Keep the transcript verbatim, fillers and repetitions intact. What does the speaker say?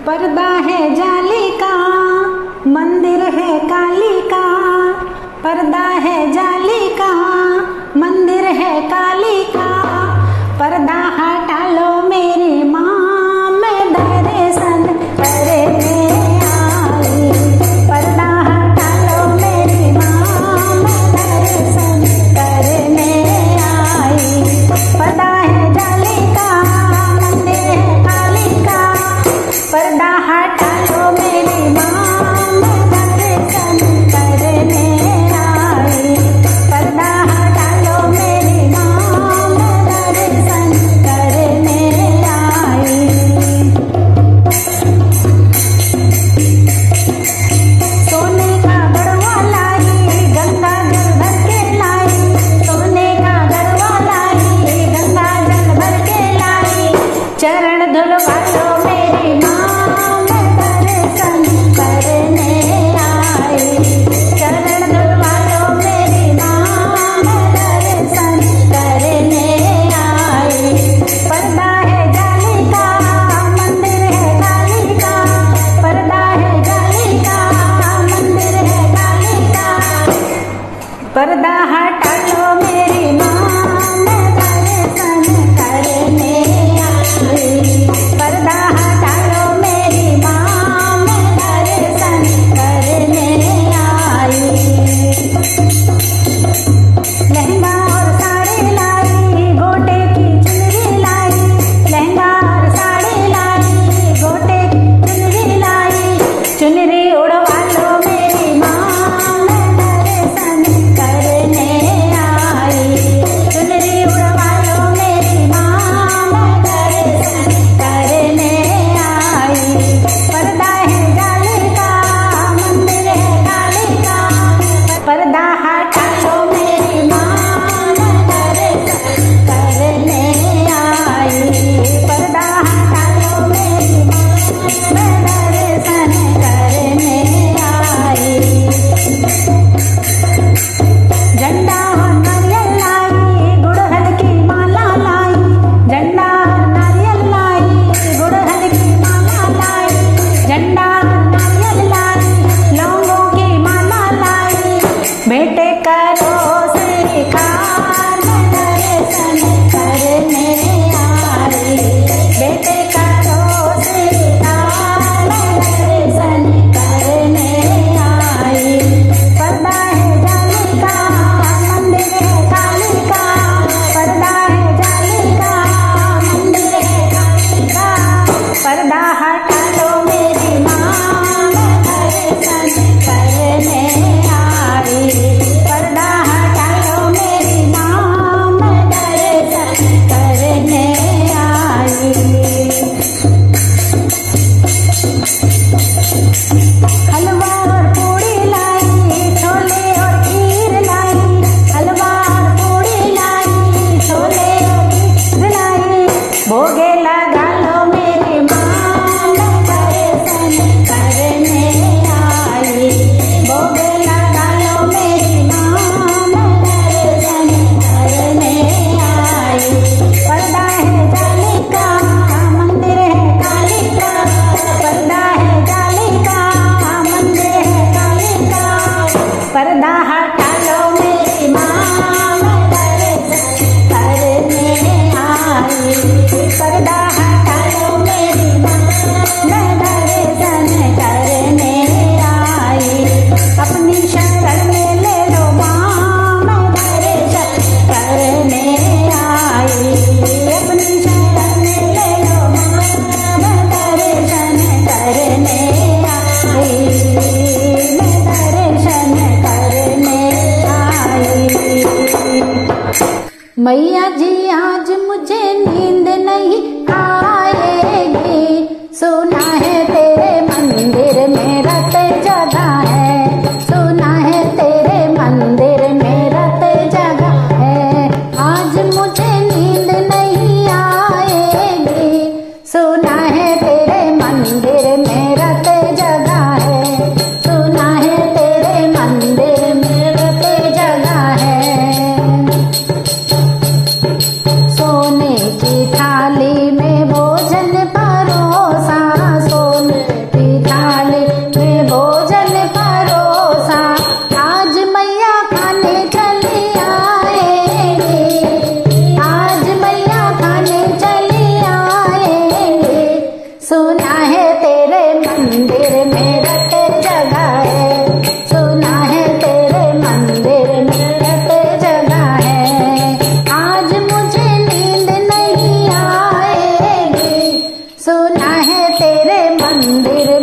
पर्दा है जाली का, मंदिर है काली का। पर्दा है जाली का, मंदिर है काली का। पर्दा हटा लो मेरी माँ, मैं दर्शन करने आई। पर्दा हटा लो मेरी माँ, मैं दर्शन करने आई। पर्दा है जाली का, मंदिर है काली का। पर्दा हटा लो मेरी माँ, मैं दर्शन करने आई। पर्दा हटा लो मेरी माँ, मैं दर्शन करने आई। सोने का गढ़वा लाई, गंगा जल भर के लाई। सोने का गढ़वा लाई, गंगा जल भर के लाई। चरण धुलवा लो मेरी माँ, मैं दर्शन करने आई। चरण धुलवा लो मेरी माँ, मैं दर्शन करने आई। पर्दा है जाली का, मंदिर है काली का। पर्दा है जाली का, मंदिर है काली का। पर्दा हटा लो मेरी माँ, मैं दर्शन करने आई। पर्दा हटा लो मेरी माँ, मैं दर्शन करने आई। लहंगा और साड़ी लाई, गोटे की चुनरी लाई। लहंगा और साड़ी लाई, गोटे की चुनरी लाई। चुनरी उड़वा लो मेरी माँ, मैं दर्शन करने आई। चुनरी उड़वा लो मेरी माँ, मैं दर्शन करने आई। पर्दा है जाली का, मंदिर है काली का। पर्दा हटा लो मेरी माँ, मैं दर्शन करने आई। पर्दा हटा लो मेरी माँ, मैं दर्शन करने आई। झंडा और नारियल लाई, गुड़हल की माला लाई। झंडा और नारियल लाई, गुड़हल की माला लाई। झंडा और नारियल लाई, लौंगों की माला लाई। बेटे करो श्रीकार, मैं दर्शन करने आई। बेटे करो श्रीकार, मैं दर्शन करने आई। पर्दा है जाली का, मंदिर है काली का। पर्दा है जाली का, मंदिर है काली का। पर्दा हटा लो मेरी माँ, मैं दर्शन करने आई। पर्दा हटा लो मेरी माँ, मैं दर्शन करने आई। हलवा और पूड़ी लाई, छोले और खीर लाई। हलवा और पूड़ी लाई, छोले और खीर लाई। भोगे लगा लो मेरी माँ, मैं दर्शन करने आई। भोगे लगा लो मेरी माँ, मैं दर्शन करने आई। पर्दा है जाली का, मंदिर है काली का। पर्दा है जाली का, मंदिर है काली का। पर्दा हटा लो मेरी माँ, मैं दर्शन करने आई। पर्दा हटा लो मेरी माँ, मैं दर्शन करने आई। अपनी शरण में ले लो माँ, मैं दर्शन करने आई। अपनी शरण में ले लो माँ, मैं दर्शन करने आई। मैं दर्शन करने आई। मैया जी आज मुझे नींद नहीं आएगी। सुना है तेरे मंदिर में रत जगा है। सुना है तेरे मंदिर में रत जगा है। आज मुझे नींद नहीं आएगी। सुना है तेरे मंदिर में रत जगा है। सुना है तेरे मंदिर में रत जगा है। सोने की थाली में भोजन परोसा है तेरे मंदिर